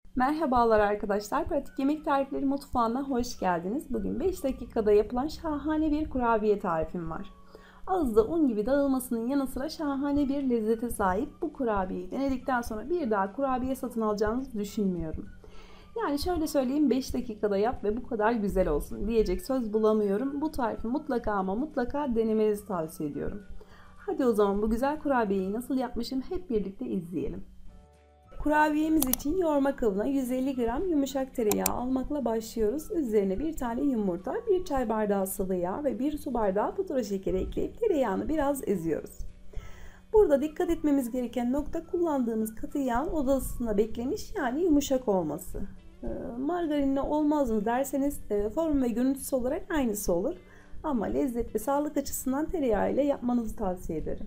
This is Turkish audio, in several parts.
Merhabalar arkadaşlar. Pratik Yemek Tarifleri mutfağına hoş geldiniz. Bugün 5 dakikada yapılan şahane bir kurabiye tarifim var. Ağızda un gibi dağılmasının yanı sıra şahane bir lezzete sahip bu kurabiyeyi denedikten sonra bir daha kurabiye satın alacağınızı düşünmüyorum. Yani şöyle söyleyeyim, 5 dakikada yap ve bu kadar güzel olsun diyecek söz bulamıyorum. Bu tarifi mutlaka ama mutlaka denemenizi tavsiye ediyorum. Hadi o zaman bu güzel kurabiyeyi nasıl yapmışım hep birlikte izleyelim. Kurabiyemiz için yoğurma kabına 150 gram yumuşak tereyağı almakla başlıyoruz. Üzerine bir tane yumurta, 1 çay bardağı sıvı yağ ve 1 su bardağı pudra şekeri ekleyip tereyağını biraz eziyoruz. Burada dikkat etmemiz gereken nokta kullandığımız katı yağın oda ısısında beklemiş, yani yumuşak olması. Margarinle olmaz mı derseniz form ve görüntüsü olarak aynısı olur. Ama lezzet ve sağlık açısından tereyağı ile yapmanızı tavsiye ederim.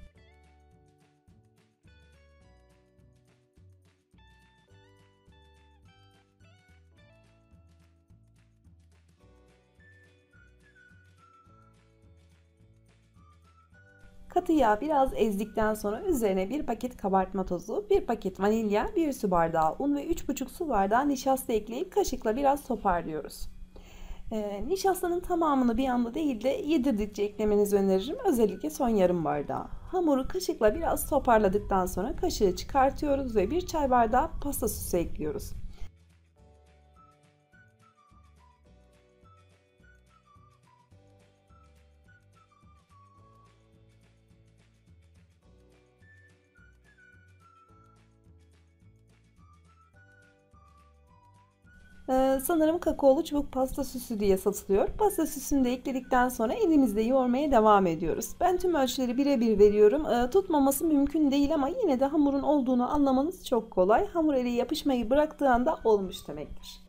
Katı yağ biraz ezdikten sonra üzerine 1 paket kabartma tozu, 1 paket vanilya, 1 su bardağı un ve 3,5 su bardağı nişasta ekleyip kaşıkla biraz toparlıyoruz. Nişastanın tamamını bir anda değil de yedirdikçe eklemenizi öneririm. Özellikle son yarım bardağı. Hamuru kaşıkla biraz toparladıktan sonra kaşığı çıkartıyoruz ve 1 çay bardağı pasta süsü ekliyoruz. Sanırım kakaolu çubuk pasta süsü diye satılıyor. Pasta süsünü de ekledikten sonra elimizde yoğurmaya devam ediyoruz. Ben tüm ölçüleri birebir veriyorum. Tutmaması mümkün değil ama yine de hamurun olduğunu anlamanız çok kolay. Hamur ele yapışmayı bıraktığı anda olmuş demektir.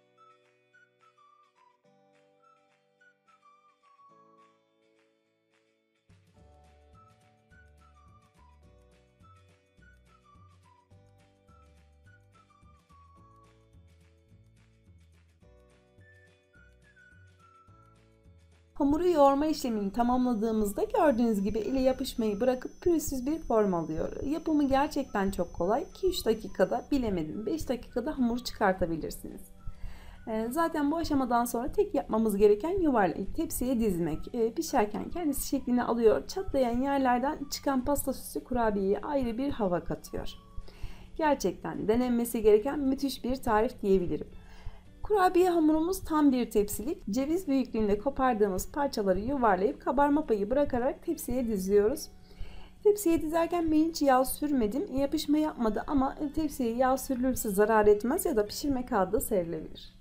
Hamuru yoğurma işlemini tamamladığımızda gördüğünüz gibi ele yapışmayı bırakıp pürüzsüz bir form alıyor. Yapımı gerçekten çok kolay. 2-3 dakikada, bilemedim 5 dakikada hamur çıkartabilirsiniz. Zaten bu aşamadan sonra tek yapmamız gereken yuvarlayıp tepsiye dizmek. Pişerken kendisi şeklini alıyor. Çatlayan yerlerden çıkan pasta süsü kurabiyeye ayrı bir hava katıyor. Gerçekten denenmesi gereken müthiş bir tarif diyebilirim. Kurabiye hamurumuz tam bir tepsilik. Ceviz büyüklüğünde kopardığımız parçaları yuvarlayıp kabarma payı bırakarak tepsiye diziyoruz. Tepsiye dizerken ben hiç yağ sürmedim. Yapışma yapmadı ama tepsiye yağ sürülürse zarar etmez ya da pişirme kağıdı serilebilir.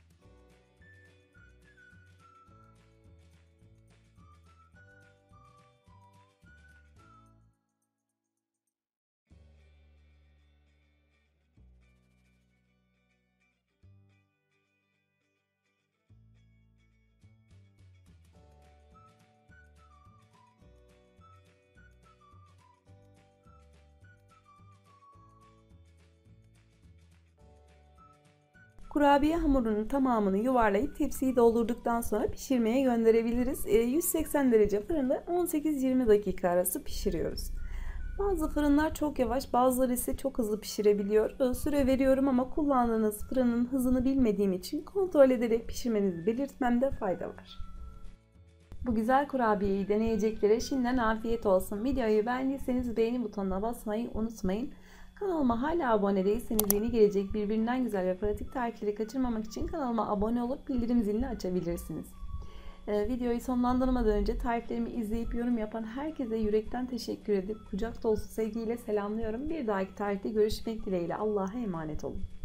Kurabiye hamurunun tamamını yuvarlayıp tepsiyi doldurduktan sonra pişirmeye gönderebiliriz. 180 derece fırında 18-20 dakika arası pişiriyoruz. Bazı fırınlar çok yavaş, bazıları ise çok hızlı pişirebiliyor. Süre veriyorum ama kullandığınız fırının hızını bilmediğim için kontrol ederek pişirmenizi belirtmemde fayda var. Bu güzel kurabiyeyi deneyeceklere şimdiden afiyet olsun. Videoyu beğendiyseniz beğeni butonuna basmayı unutmayın. Kanalıma hala abone değilseniz yeni gelecek birbirinden güzel ve pratik tarifleri kaçırmamak için kanalıma abone olup bildirim zilini açabilirsiniz. Videoyu sonlandırmadan önce tariflerimi izleyip yorum yapan herkese yürekten teşekkür edip kucak dolusu sevgiyle selamlıyorum. Bir dahaki tarifte görüşmek dileğiyle. Allah'a emanet olun.